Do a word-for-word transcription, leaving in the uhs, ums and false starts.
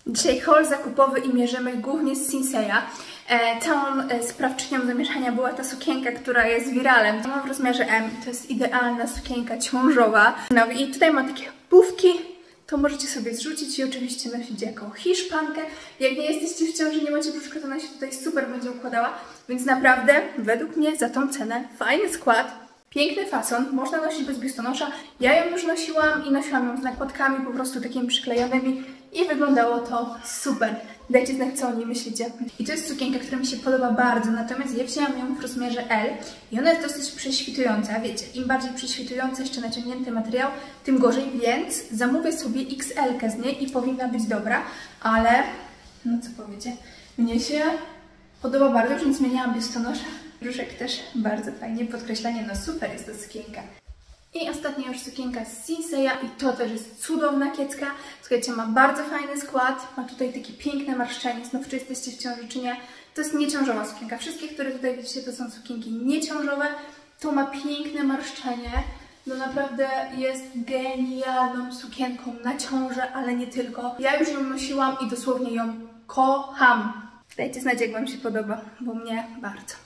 Dzisiaj haul zakupowy i mierzymy głównie z Sinseya. E, całą e, sprawczynią zamieszania była ta sukienka, która jest wiralem. To mam w rozmiarze M, to jest idealna sukienka ciążowa. No i tutaj ma takie pufki, to możecie sobie zrzucić i oczywiście nosić jako hiszpankę. Jak nie jesteście w ciąży, nie macie brzuszka, to ona się tutaj super będzie układała. Więc naprawdę, według mnie, za tą cenę fajny skład. Piękny fason, można nosić bez biustonosza. Ja ją już nosiłam i nosiłam ją z nakładkami po prostu takimi przyklejonymi i wyglądało to super. Dajcie znać, co o niej myślicie. I to jest sukienka, która mi się podoba bardzo, natomiast ja wzięłam ją w rozmiarze L i ona jest dosyć prześwitująca, wiecie, im bardziej prześwitujący, jeszcze naciągnięty materiał, tym gorzej, więc zamówię sobie X L z niej i powinna być dobra, ale no co powiecie, mnie się podoba bardzo, już nie zmieniałam biustonosza. Brzuszek też bardzo fajnie, podkreślanie, no super jest ta sukienka. I ostatnia już sukienka z Sinseya i to też jest cudowna kiecka. Słuchajcie, ma bardzo fajny skład, ma tutaj takie piękne marszczenie, znów czy jesteście w ciąży czy nie. To jest nieciążowa sukienka. Wszystkie, które tutaj widzicie, to są sukienki nieciążowe. To ma piękne marszczenie. No naprawdę jest genialną sukienką na ciążę, ale nie tylko. Ja już ją nosiłam i dosłownie ją kocham. Dajcie znać, jak Wam się podoba, bo mnie bardzo.